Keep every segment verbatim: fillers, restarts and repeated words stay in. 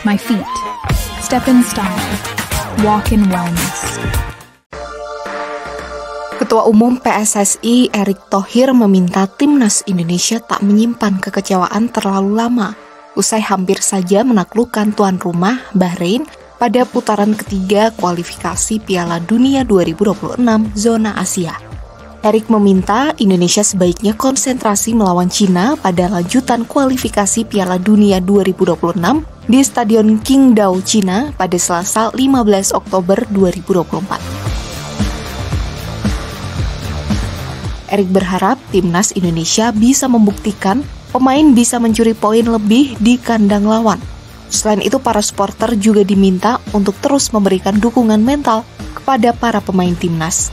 my feet. Step in style. Walk in wellness. Ketua Umum P S S I Erick Thohir meminta Timnas Indonesia tak menyimpan kekecewaan terlalu lama usai hampir saja menaklukkan tuan rumah Bahrain pada putaran ketiga kualifikasi Piala Dunia dua ribu dua puluh enam zona Asia. Erick meminta Indonesia sebaiknya konsentrasi melawan Cina pada lanjutan kualifikasi Piala Dunia dua ribu dua puluh enam di Stadion Qingdao, Cina pada Selasa lima belas Oktober dua ribu dua puluh empat. Erick berharap Timnas Indonesia bisa membuktikan pemain bisa mencuri poin lebih di kandang lawan. Selain itu, para supporter juga diminta untuk terus memberikan dukungan mental kepada para pemain Timnas.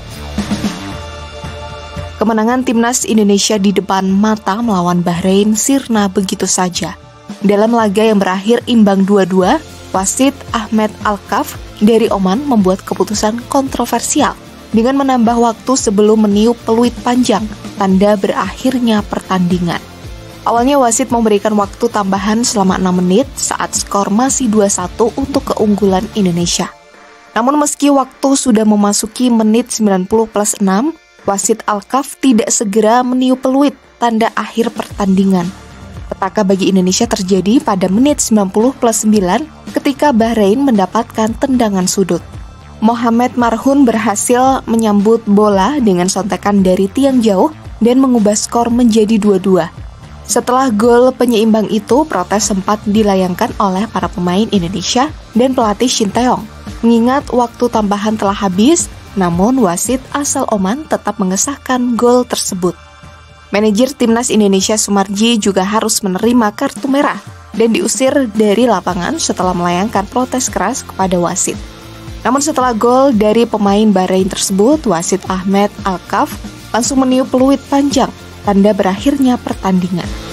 Kemenangan Timnas Indonesia di depan mata melawan Bahrain sirna begitu saja. Dalam laga yang berakhir imbang dua dua, wasit Ahmed Alkaf dari Oman membuat keputusan kontroversial dengan menambah waktu sebelum meniup peluit panjang, tanda berakhirnya pertandingan. Awalnya wasit memberikan waktu tambahan selama enam menit saat skor masih dua satu untuk keunggulan Indonesia. Namun meski waktu sudah memasuki menit sembilan puluh plus enam, wasit Alkaf tidak segera meniup peluit, tanda akhir pertandingan. Petaka bagi Indonesia terjadi pada menit sembilan puluh plus sembilan ketika Bahrain mendapatkan tendangan sudut. Mohamed Marhun berhasil menyambut bola dengan sontekan dari tiang jauh dan mengubah skor menjadi dua dua. Setelah gol penyeimbang itu, protes sempat dilayangkan oleh para pemain Indonesia dan pelatih Shin Tae-yong. Mengingat waktu tambahan telah habis, namun wasit asal Oman tetap mengesahkan gol tersebut. Manajer Timnas Indonesia Sumarji juga harus menerima kartu merah dan diusir dari lapangan setelah melayangkan protes keras kepada wasit. Namun setelah gol dari pemain Bahrain tersebut, wasit Ahmed Alkaf langsung meniup peluit panjang, tanda berakhirnya pertandingan.